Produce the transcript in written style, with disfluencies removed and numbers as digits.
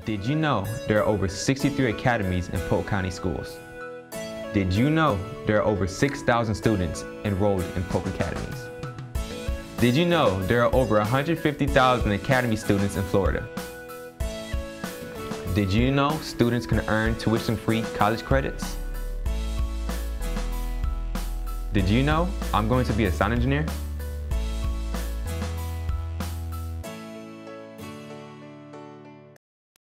Did you know there are over 63 academies in Polk County schools? Did you know there are over 6,000 students enrolled in Polk academies? Did you know there are over 150,000 academy students in Florida? Did you know students can earn tuition-free college credits? Did you know I'm going to be a sound engineer?